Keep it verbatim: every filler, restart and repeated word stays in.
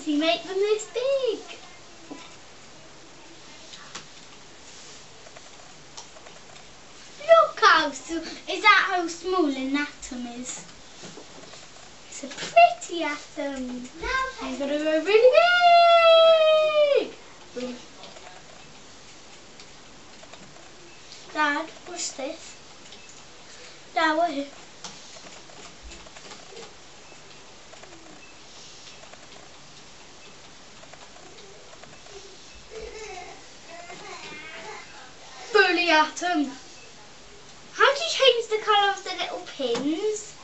easy, make them this big. Look how, so, is that how small an atom is? It's a pretty atom. It's going to go really big. Dad, what's this? Dad, what is it? Bully atom. How do you change the colour of the little pins?